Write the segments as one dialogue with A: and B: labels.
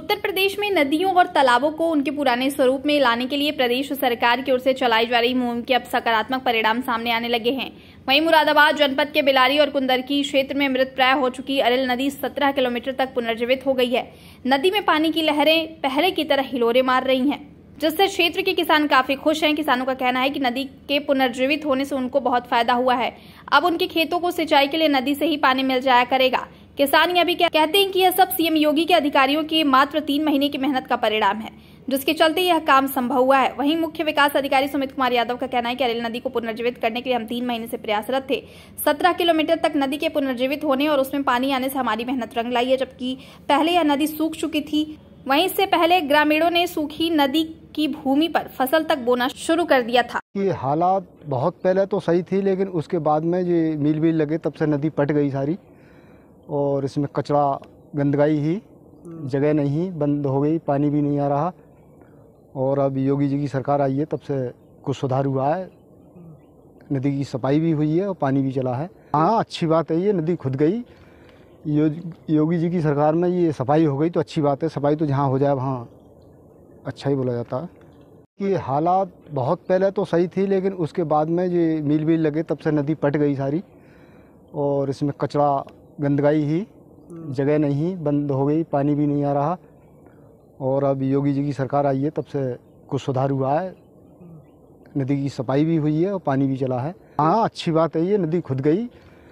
A: उत्तर प्रदेश में नदियों और तालाबों को उनके पुराने स्वरूप में लाने के लिए प्रदेश सरकार की ओर से चलाई जा रही मुहिम के अब सकारात्मक परिणाम सामने आने लगे हैं। वहीं मुरादाबाद जनपद के बिलारी और कुंदरकी क्षेत्र में मृतप्राय हो चुकी अरेल नदी 17 किलोमीटर तक पुनर्जीवित हो गई है। नदी में पानी की लहरें पहले की तरह हिलोरे मार रही हैं, जिससे क्षेत्र के किसान काफी खुश हैं। किसानों का कहना है कि नदी के पुनर्जीवित होने से उनको बहुत फायदा हुआ है। अब उनके खेतों को सिंचाई के लिए नदी से ही पानी मिल जाया करेगा। किसान ये भी कहते हैं कि यह सब सीएम योगी के अधिकारियों की मात्र 3 महीने की मेहनत का परिणाम है, जिसके चलते यह काम संभव हुआ है। वहीं मुख्य विकास अधिकारी सुमित कुमार यादव का कहना है कि अरेल नदी को पुनर्जीवित करने के लिए हम 3 महीने से प्रयासरत थे। 17 किलोमीटर तक नदी के पुनर्जीवित होने और उसमें पानी आने से हमारी मेहनत रंग लाई है, जबकि पहले यह नदी सूख चुकी थी। वहीं इससे पहले ग्रामीणों ने सूखी नदी की भूमि पर फसल तक बोना शुरू कर दिया था।
B: ये हालात बहुत पहले तो सही थी, लेकिन उसके बाद में ये मील लगे तब से नदी पट गई सारी, और इसमें कचरा गंदगाई ही जगह नहीं, बंद हो गई, पानी भी नहीं आ रहा। और अब योगी जी की सरकार आई है तब से कुछ सुधार हुआ है, नदी की सफाई भी हुई है और पानी भी चला है। हाँ, अच्छी बात है, ये नदी खुद गई। योगी जी की सरकार में ये सफाई हो गई तो अच्छी बात है। सफाई तो जहाँ हो जाए वहाँ अच्छा ही बोला जाता है। ये हालात बहुत पहले तो सही थी, लेकिन उसके बाद में ये मील लगे तब से नदी पट गई सारी, और इसमें कचरा गंदगाई ही जगह नहीं, बंद हो गई, पानी भी नहीं आ रहा। और अब योगी जी की सरकार आई है तब से कुछ सुधार हुआ है, नदी की सफाई भी हुई है और पानी भी चला है। हाँ, अच्छी बात है, ये नदी खुद गई।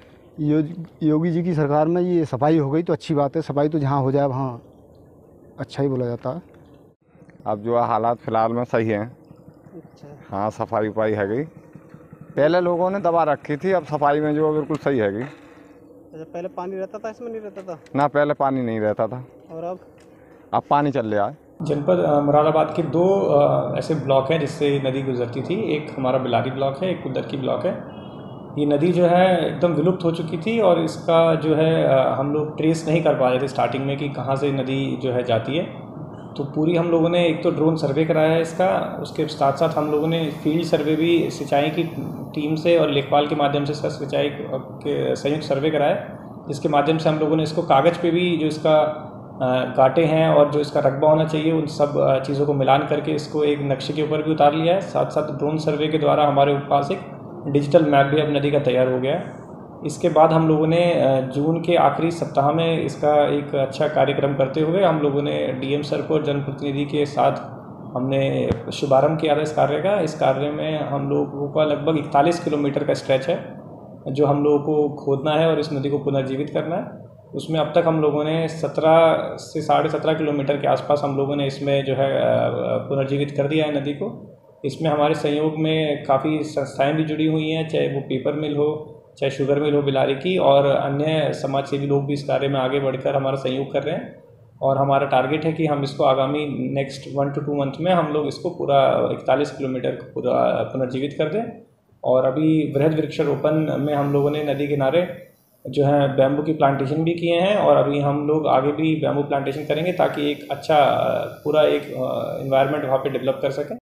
B: योगी जी की सरकार में ये सफाई हो गई तो अच्छी बात है। सफाई तो जहाँ हो जाए वहाँ अच्छा ही बोला जाता है।
C: अब जो हालात फ़िलहाल में सही हैं।
D: अच्छा।
C: हाँ, सफाई उपाई है गई। पहले लोगों ने दबा रखी थी, अब सफाई में जो बिल्कुल सही है गई।
D: अच्छा, पहले पानी रहता था, इसमें नहीं रहता था?
C: ना, पहले पानी नहीं रहता था।
D: और
C: अब पानी चल रहा है।
E: जनपद मुरादाबाद के 2 ऐसे ब्लॉक हैं जिससे नदी गुजरती थी। एक हमारा बिलारी ब्लॉक है, एक कुंदरकी ब्लॉक है। ये नदी जो है एकदम विलुप्त हो चुकी थी, और इसका जो है हम लोग ट्रेस नहीं कर पा रहे थे स्टार्टिंग में कि कहाँ से नदी जो है जाती है। तो पूरी हम लोगों ने एक तो ड्रोन सर्वे कराया है इसका, उसके साथ साथ हम लोगों ने फील्ड सर्वे भी सिंचाई की टीम से और लेखपाल के माध्यम से इसका सिंचाई के संयुक्त सर्वे कराया, जिसके माध्यम से हम लोगों ने इसको कागज़ पे भी जो इसका कांटे हैं और जो इसका रकबा होना चाहिए उन सब चीज़ों को मिलान करके इसको एक नक्शे के ऊपर भी उतार लिया है। साथ साथ ड्रोन सर्वे के द्वारा हमारे पास एक डिजिटल मैप भी अब नदी का तैयार हो गया है। इसके बाद हम लोगों ने जून के आखिरी सप्ताह में इसका एक अच्छा कार्यक्रम करते हुए हम लोगों ने डीएम सर को जनप्रतिनिधि के साथ हमने शुभारंभ किया था इस कार्य का। इस कार्य में हम लोगों का लगभग 41 किलोमीटर का स्ट्रेच है जो हम लोगों को खोदना है और इस नदी को पुनर्जीवित करना है। उसमें अब तक हम लोगों ने 17 से 17.5 किलोमीटर के आसपास हम लोगों ने इसमें जो है पुनर्जीवित कर दिया है नदी को। इसमें हमारे सहयोग में काफ़ी संस्थाएं भी जुड़ी हुई हैं, चाहे वो पेपर मिल हो, चाहे शुगर मिल हो बिलारी की, और अन्य समाज सेवी लोग भी इस कार्य में आगे बढ़कर हमारा सहयोग कर रहे हैं। और हमारा टारगेट है कि हम इसको आगामी नेक्स्ट 1 to 2 मंथ में हम लोग इसको पूरा 41 किलोमीटर पूरा पुनर्जीवित कर दें। और अभी वृहद वृक्षारोपण में हम लोगों ने नदी किनारे जो है बैम्बू की प्लांटेशन भी किए हैं, और अभी हम लोग आगे भी बैम्बू प्लांटेशन करेंगे ताकि एक अच्छा पूरा एक एनवायरनमेंट वहाँ पे डेवलप कर सकें।